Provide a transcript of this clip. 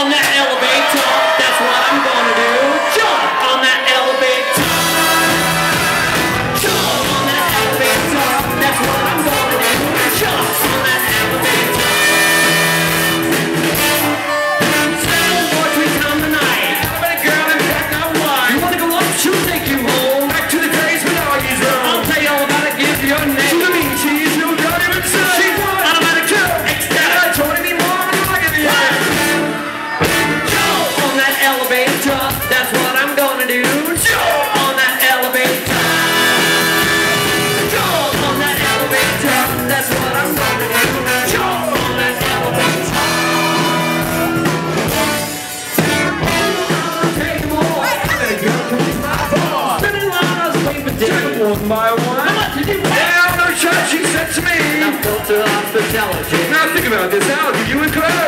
on that elevator, that's what I'm gonna do. Jump on that elevator. Jump on that elevator, that's what I'm gonna do. Jump on that elevator. Seven more trees on the night. But a girl in fact I want. You wanna go up? She'll take you home. Back to the days when all you wrong. I'll tell you all about it, give your name. To the mean cheese, you don't even say. She won. Automatic kill. Ecstatic. I told him more than I give you. Jump on that elevator, that's what I'm gonna do. Jump on that elevator. Jump on that elevator, that's what I'm gonna do. Jump on that elevator. Take more. That girl comes my bar. Spinning lies, paper dick, one by one. Yeah, no shot, she said to me. Now filter hospitality. Now think about this, I'll give you a club.